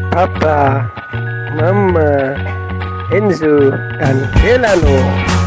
Papa, Mama, Enzo, dan Delano.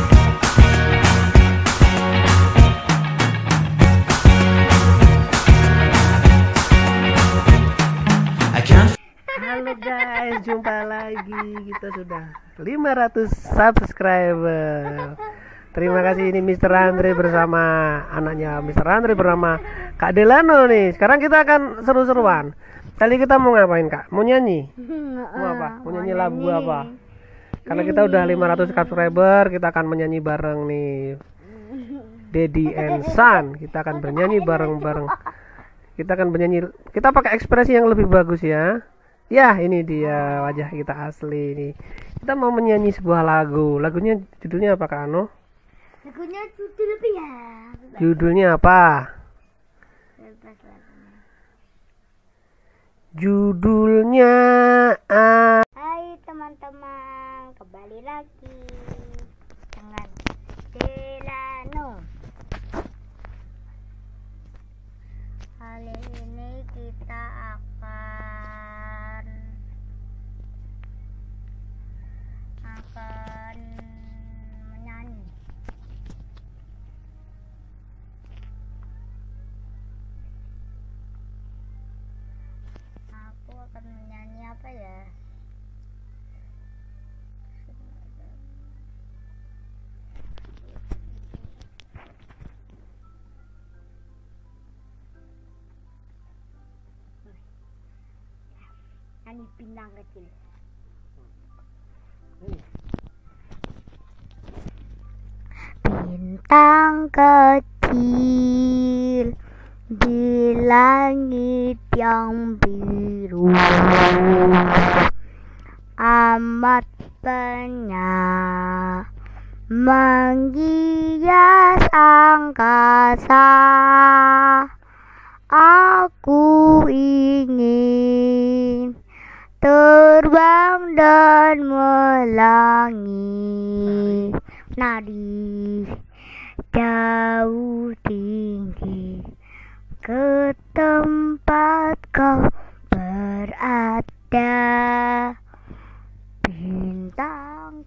Halo guys, jumpa lagi. Kita sudah 500 subscriber. Terima kasih, ini Mr. Andre bersama anaknya Mr. Andre bernama Kak Delano nih. Sekarang kita akan seru-seruan. Kali kita mau ngapain, Kak? Mau nyanyi? Mau apa? Mau nyanyi lagu apa? Karena kita udah 500 subscriber, kita akan menyanyi bareng nih. Daddy and Son. Kita akan bernyanyi bareng-bareng. Kita akan bernyanyi. Kita pakai ekspresi yang lebih bagus ya. Ya, ini dia wajah kita asli nih. Kita mau menyanyi sebuah lagu. Lagunya judulnya apa, Kak Ano? Lagunya judul apa ya? Judulnya apa? Judulnya Hai teman-teman, kembali lagi dengan Delano. Kali ini kita akan menyanyi. Aku akan menyanyi apa ya? Nyanyi bintang kecil. Bintang kecil di langit yang biru, amat banyak menghias angkasa. Aku ingin terbang dan melangit, nari jauh tinggi ke tempat kau berada. Bintang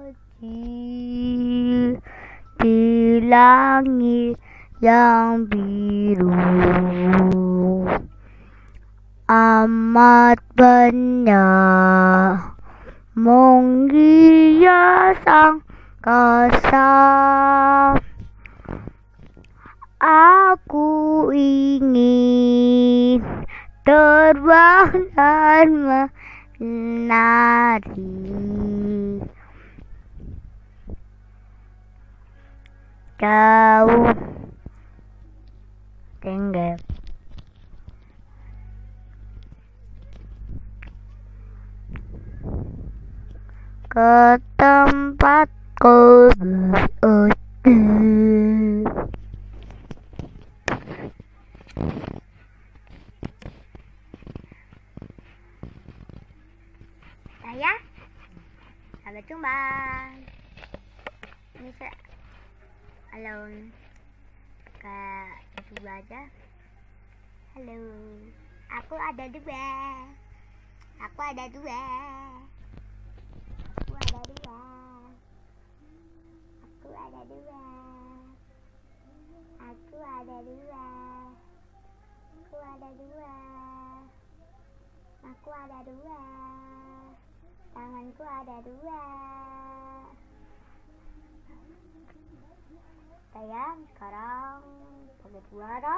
kecil di langit yang biru, amat banyak menghias angkasa. Aku ingin terbang dan menari jauh tinggi ke tempat kau berada. Saya sampai jumpa. Ini saya alone ke dua aja. Halo, aku ada dua. Aku ada dua. Aku ada dua. Aku ada dua. Aku ada dua. Aku ada dua. Aku ada dua. Tanganku ada dua. Sayang, sekarang pakai dua dah.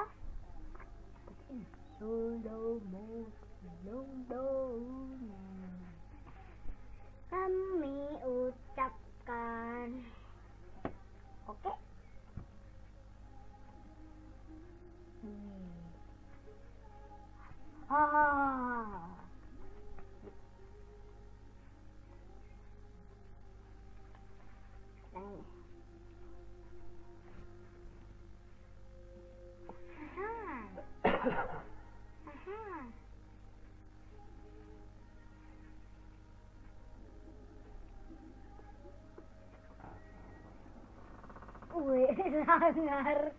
Kami ucapkan oke. Wih, sangar.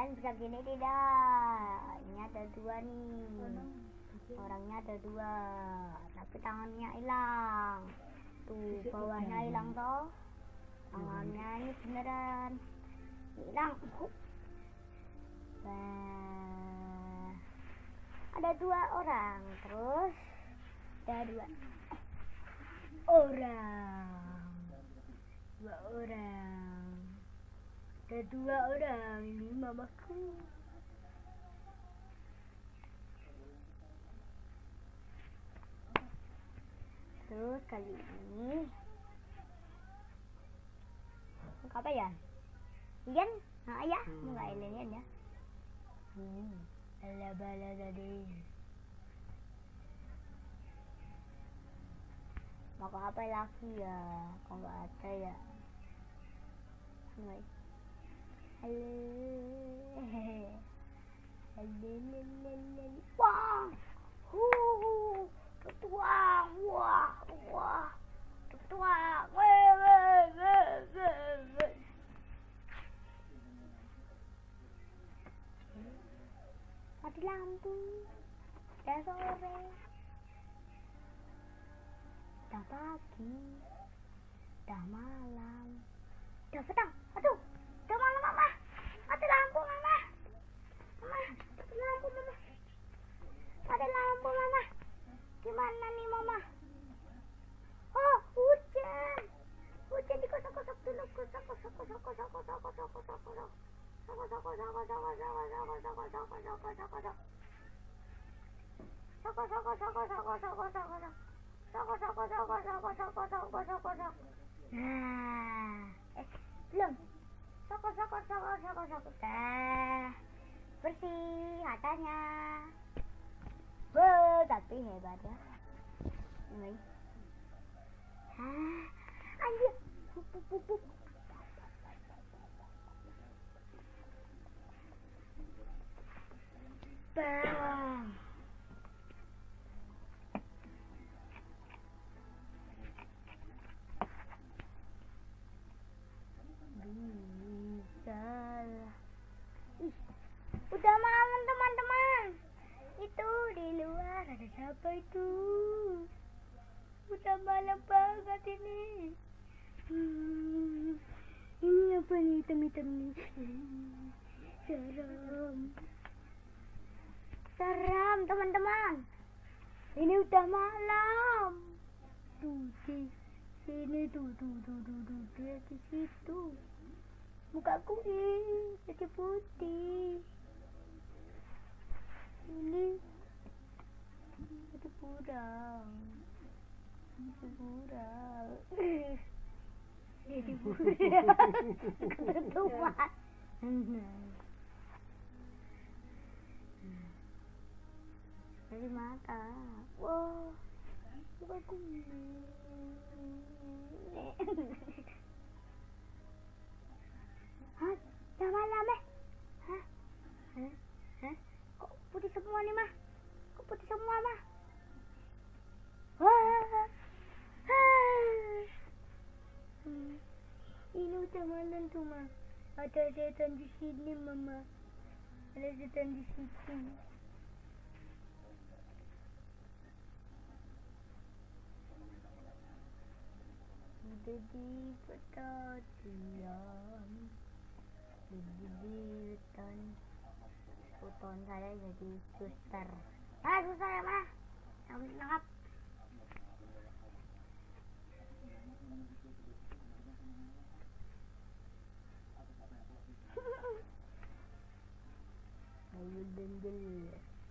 Kalian bisa gini tidak? Ini ada dua nih. Orangnya ada dua, tapi tangannya hilang. Tuh, bawahnya hilang toh. Tangannya ini beneran hilang. Nah, ada dua orang, terus ada dua orang. Ada dua orang, ini mamaku. Terus kali ini apa ya? Ian? Nah ya, nggak alien ya. Ala bala tadi. Mau apa lagi ya? Kok nggak ada ya? Halo. Wah, tuang, wah, tuang, mati lampu, udah sore, udah pagi, udah malam, udah petang, aduh, udah malam mama, mati lampu mama, mati lampu mama, mati lampu mama, gimana nih mama? Oh hujan, dikosok-kosok dulu, kosok. Belum. Sokok. Dah. Bersih hatanya. Tapi hebat ya. Ini. Anjir. Pupuk. Bang. Udah malam teman-teman. Itu di luar ada siapa itu? Udah malam banget ini. Ini apa nih hitam-hitam nih? Seram teman-teman. Ini udah malam. Tuh di sini tuh dia di situ. Mukaku ini jadi putih. Ini jadi burang. Ketutupan. Dari mata. Wow. Mukaku ini. Hah? Udah malam Hah? Kok putih semua nih mah? Mah? Wah. Ini udah malam tuh mah. Ada setan di sini mama. Ada setan di situ. Jadi perhatian. Hutan saya jadi suster. Suster ya mana? Kamu nangkap. Ayo dendel.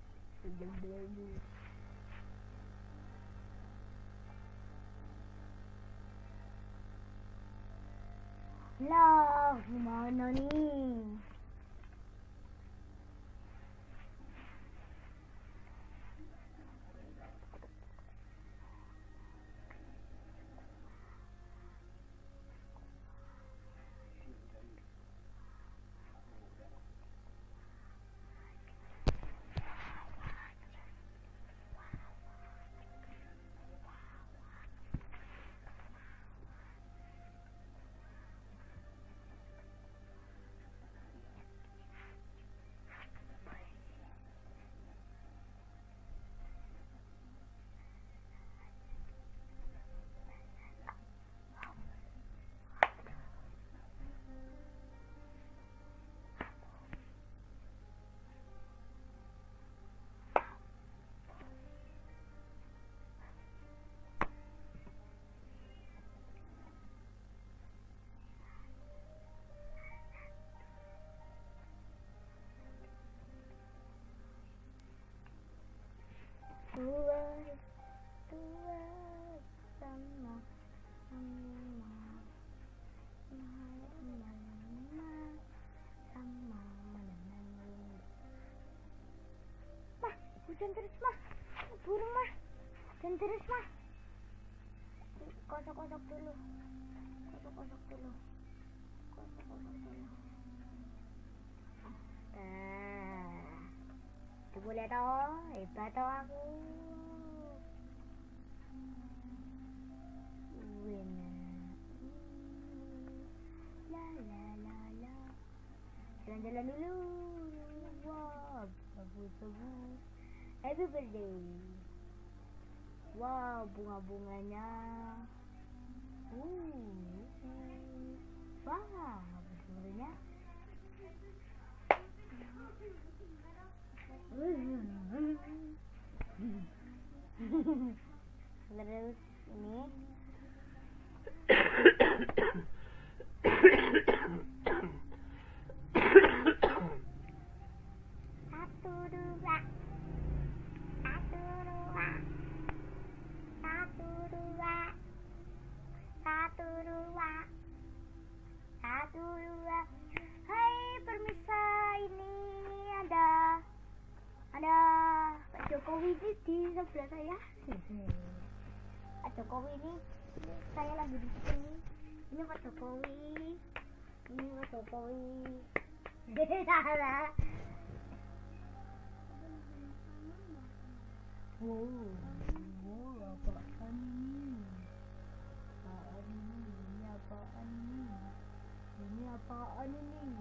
Lah, gimana nih? berdua sama mah, hujan terus mah, burung mah, hujan terus mah. Kosok-kosok dulu, kosok-kosok dulu. Itu boleh toh, hebat toh aku. La. Jalan-jalan dulu. Wow, bagus. Happy birthday. Wow, bunga-bunganya. Wah, bunga-bunganya. Terus ini satu dua. Hai permisa, ini ada Pak Jokowi di sebelah saya. Pak Jokowi ini saya lagi di sini. Ini Pak Jokowi. Salah. Apaan ini? Ini apaan ini?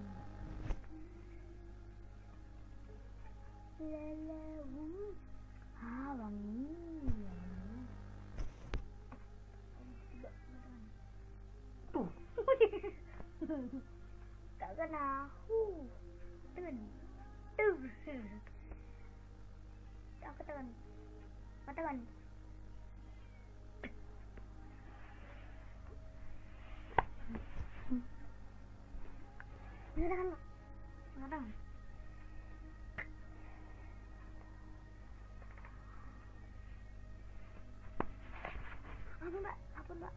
Lelewu. Wangi. Tak kena. Tekan. Aku tekan. Tekan. Ampun, Mbak.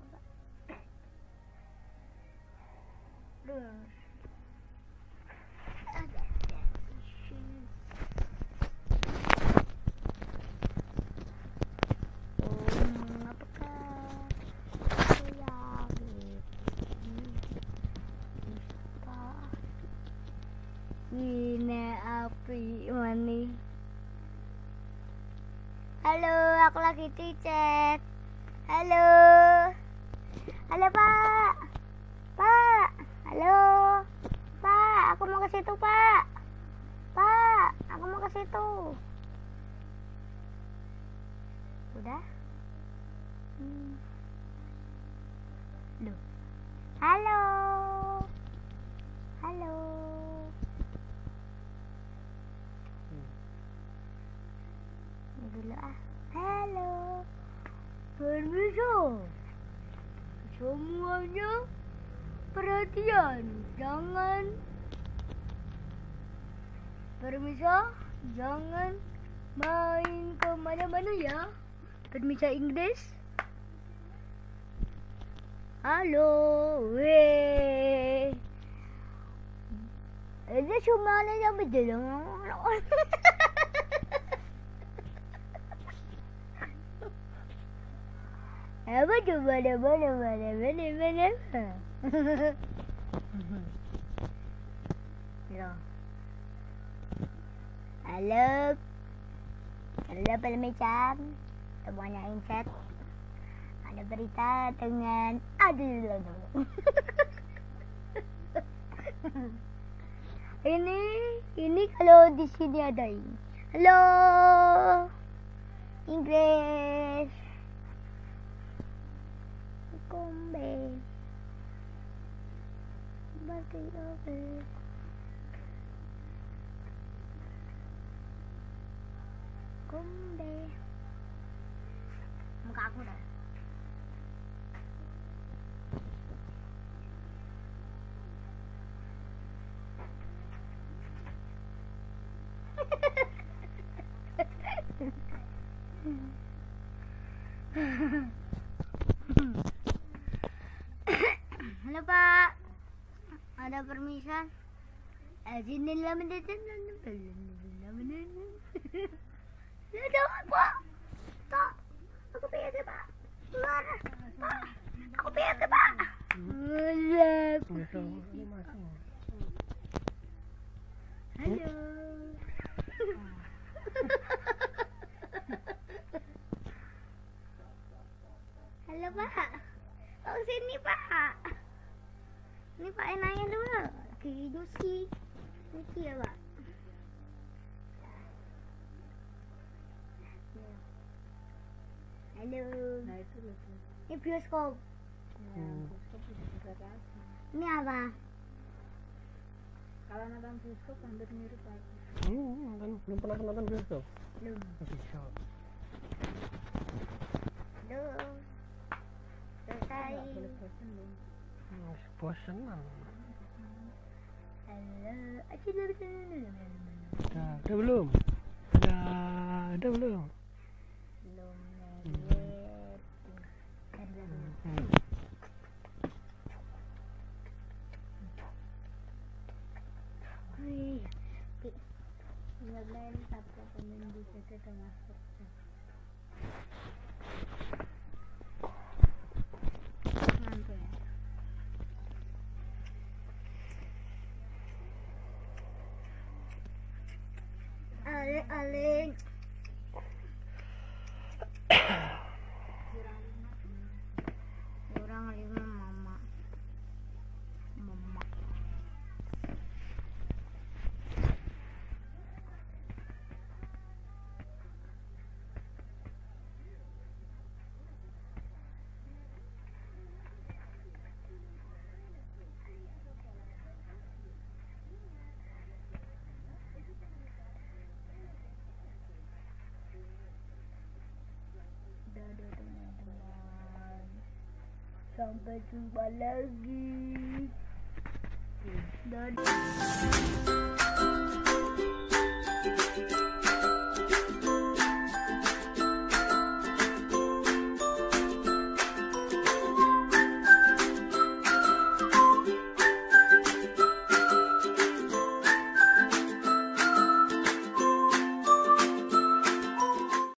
Ada tisu. Apakah saya ini api mani? Halo, aku lagi di chat. Halo Pak. Halo Pak, aku mau ke situ Pak, aku mau ke situ. Udah? Loh. Halo. Ini dulu ah. Halo. Permisi. Semuanya perhatian, jangan main kemana-mana ya. Permisi Inggris. Halo, ini semuanya yang berjalan. Apa coba mana? Halo pemirsa, semuanya inset. Ada berita dengan ini kalau di sini ada ini. Halo Inggris. Kombe. Bagi oke. Kombe. Muka aku dah. Halo Pak, ada permisan? Sinilah mendetek. Jangan Pak. Tak, aku PRT Pak. Keluar. Pak, aku PRT Pak. Halo. Halo Pak. Oh sini Pak. Ini Pak enaknya dulu. Gigi Juski. Juski ya Pak. Halo. Nah itu loh. Ini bioskop. Bioskop juga kasih. Ini apa? Kalau nonton bioskop hampir mirip lagi. Belum pernah nonton bioskop. Belum. Bioskop. Halo. Selesai. Nggak boleh bosan loh. Bosenan. Halo. Udah belum? Udah belum? Belum. Wih. Nggak sabtu peminggu jadi termasuk. Nanti ya. Aling. Kurang 5 mama. Dadah teman-teman. Sampai jumpa lagi. Dadah.